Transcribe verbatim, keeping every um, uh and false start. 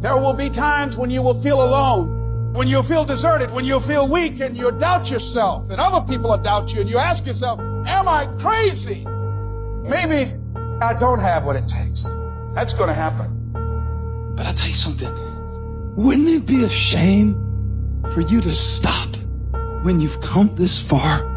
There will be times when you will feel alone, when you'll feel deserted, when you'll feel weak and you'll doubt yourself and other people will doubt you and you ask yourself, am I crazy? Maybe I don't have what it takes. That's going to happen. But I'll tell you something. Wouldn't it be a shame for you to stop when you've come this far